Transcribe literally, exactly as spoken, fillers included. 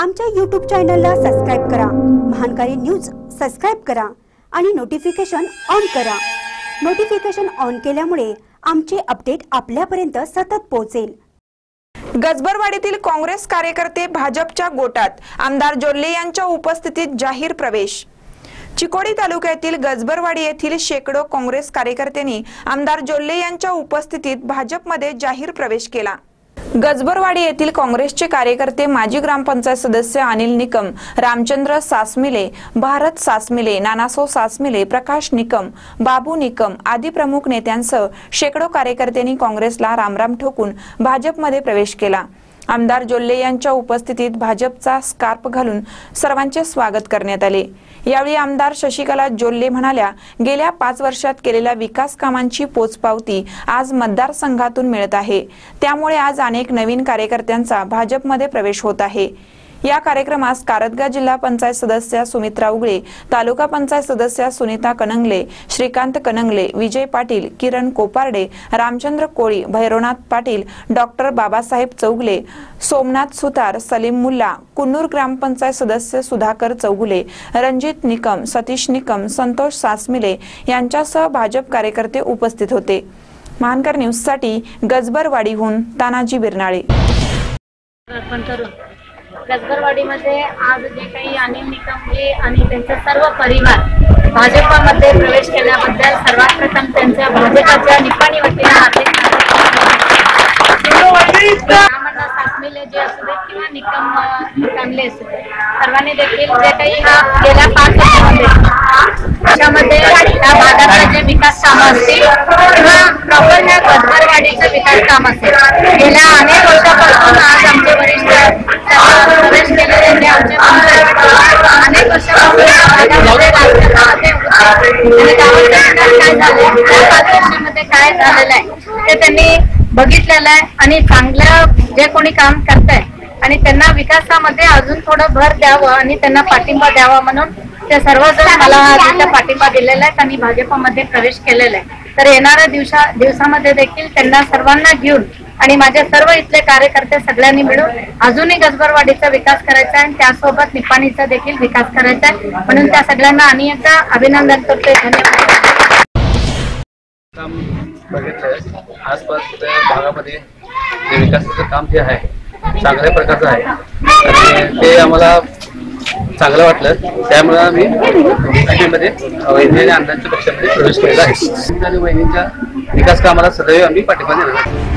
आमच्या यूट्यूब चॅनलला सबस्क्राइब करा, महानकारी न्यूज सबस्क्राइब करा आणि नोटिफिकेशन ऑन करा। नोटिफिकेशन ऑन केल्यामुळे आमचे अपडेट आपल्यापर्यंत सतत पोहोचेल। गजबरवाडीतील काँग्रेस कार्यकर्ते भाजपच्या गोटात, आमदार जोल्ले यांच्या उपस्थितीत जाहीर प्रवेश। चिकोडी तालुक्यातील गजबरवाडी येथील शेकडो काँग्रेस कार्यकर्त्यांनी आमदार जोल्ले यांच्या उपस्थितीत भाजपमध्ये जाहीर प्रवेश केला। गजबरवाडी येथील काँग्रेसचे कार्यकर्ते माजी ग्रामपंचायत सदस्य अनिल निकम, रामचंद्र सासमिले, भारत सासमिले, नानासो सासमिले, प्रकाश निकम, बाबू निकम आदी प्रमुख नेत्यांसह शेकडो कार्यकर्त्यांनी काँग्रेसला रामराम ठोकून भाजपमध्ये प्रवेश केला। आमदार जोल्ले यांच्या उपस्थितीत भाजपचा स्कार्फ घालून सर्वांचे स्वागत करण्यात आले। यावेळी आमदार शशिकला जोल्ले म्हणाल्या, गेल्या पाच वर्षात केलेल्या विकास कामांची पोचपावती आज मतदारसंघातून मिळत आहे, त्यामुळे आज अनेक नवीन कार्यकर्त्यांचा भाजपमध्ये प्रवेश होत आहे। या कार्यक्रमास कारदगा जिल्हा पंचायत सदस्य सुमित्रा उगळे, तालुका पंचायत सदस्य सुनीता कनंगले, श्रीकांत कनंगले, विजय पाटील, किरण कोपारडे, रामचंद्र कोळी, भैरवनाथ पाटील, डॉक्टर बाबासाहेब चौगले, सोमनाथ सुतार, सलीम मुल्ला, कुन्नूर ग्रामपंचायत सदस्य सुधाकर चौगुले, रणजित निकम, सतीश निकम, संतोष सासमिले यांच्यासह भाजप कार्यकर्ते उपस्थित होते। महानकर न्यूज साठी गजबरवाडीहून तानाजी बिरनाळे। गजबरवाडीमध्ये आज जे काही अनिल निकमजी आणि त्यांचा सर्व परिवार भाजपमध्ये प्रवेश केल्याबद्दल सर्वात प्रथम त्यांच्या भाजपच्या निपाणी वतीने हार्दिक सासमिले जे असू देत किंवा निकम चांगले असू देत, सर्वांनी देखील जे काही हा गेल्या पाच वर्षामध्ये त्याच्यामध्ये त्या भागाचे जे विकास कामं असतील किंवा प्रॉपर त्या गजबरवाडीचं विकास काम असेल, गेल्या अनेक वर्षापासून आज आमचे वरिष्ठ प्रवेश केलेले ते आमच्या अनेक वर्षापासून भागामध्ये राजकारणामध्ये होते आणि गावाच्या काय झाले त्या पाच वर्षामध्ये काय झालेलं आहे ते त्यांनी बघितलेलं आहे आणि चांगलं जे कोणी काम करताय आणि त्यांना विकासामध्ये अजून थोडं भर द्यावं आणि त्यांना पाठिंबा द्यावा म्हणून ते सर्वजण मला पाठिंबा दिलेला आहे आणि भाजपमध्ये प्रवेश केलेला आहे। तर येणाऱ्या दिवसा दिवसामध्ये देखील त्यांना सर्वांना घेऊन आणि माझे सर्व इथले कार्यकर्ते सगळ्यांनी मिळून अजूनही गजबरवाडीचा विकास करायचा आहे आणि त्यासोबत निपाणीचा देखील विकास करायचा आहे, म्हणून त्या सगळ्यांना आणि एकदा अभिनंदन करते। धन्यवाद। काम बघितलं आसपास भागामध्ये जे विकासाचं काम जे आहे चांगल्या प्रकारचं आहे आणि ते आम्हाला चांगलं वाटलं, त्यामुळे आम्ही बीजेपीमध्ये वहिनी आणि अण्णांच्या पक्षामध्ये प्रवेश केलेला आहे आणि वहिनीच्या विकास कामाला सदैव आम्ही पाठिंबा देणार आहोत।